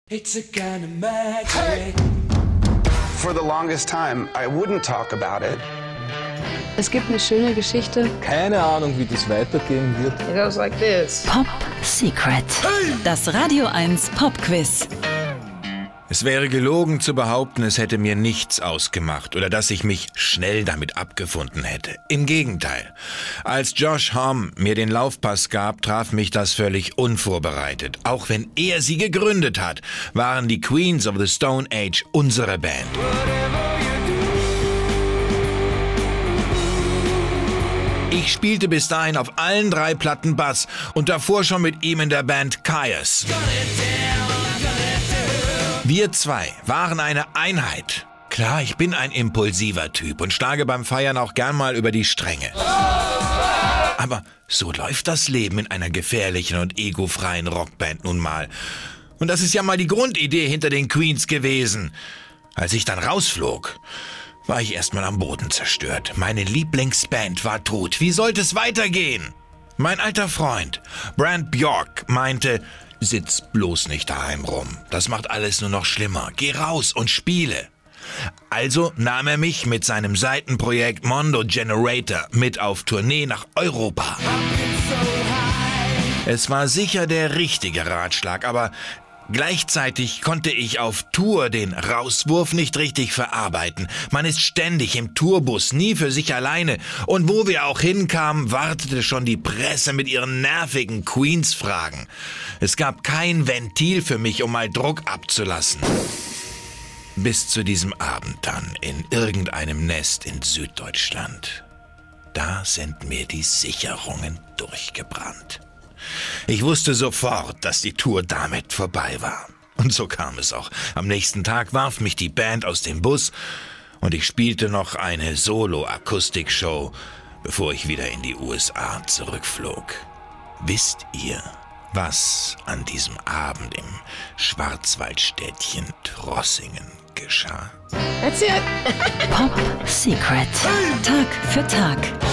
It's a kind of magic. For the longest time, I wouldn't talk about it. Es gibt eine schöne Geschichte. Keine Ahnung, wie das weitergehen wird. It goes like this. Pop Secret. Das Radio 1 Pop-Quiz. Es wäre gelogen zu behaupten, es hätte mir nichts ausgemacht oder dass ich mich schnell damit abgefunden hätte. Im Gegenteil. Als Josh Homme mir den Laufpass gab, traf mich das völlig unvorbereitet. Auch wenn er sie gegründet hat, waren die Queens of the Stone Age unsere Band. Ich spielte bis dahin auf allen 3 Platten Bass und davor schon mit ihm in der Band Kyuss. Wir 2 waren eine Einheit. Klar, ich bin ein impulsiver Typ und schlage beim Feiern auch gern mal über die Stränge. Aber so läuft das Leben in einer gefährlichen und egofreien Rockband nun mal. Und das ist ja mal die Grundidee hinter den Queens gewesen. Als ich dann rausflog, war ich erstmal am Boden zerstört. Meine Lieblingsband war tot. Wie sollte es weitergehen? Mein alter Freund, Brant Bjork, meinte: Sitz bloß nicht daheim rum. Das macht alles nur noch schlimmer. Geh raus und spiele. Also nahm er mich mit seinem Seitenprojekt Mondo Generator mit auf Tournee nach Europa. Es war sicher der richtige Ratschlag, aber gleichzeitig konnte ich auf Tour den Rauswurf nicht richtig verarbeiten. Man ist ständig im Tourbus, nie für sich alleine. Und wo wir auch hinkamen, wartete schon die Presse mit ihren nervigen Queens-Fragen. Es gab kein Ventil für mich, um mal Druck abzulassen. Bis zu diesem Abend dann in irgendeinem Nest in Süddeutschland. Da sind mir die Sicherungen durchgebrannt. Ich wusste sofort, dass die Tour damit vorbei war. Und so kam es auch. Am nächsten Tag warf mich die Band aus dem Bus und ich spielte noch eine Solo-Akustik-Show, bevor ich wieder in die USA zurückflog. Wisst ihr, was an diesem Abend im Schwarzwaldstädtchen Trossingen geschah? That's it. Pop Secret. Tag für Tag.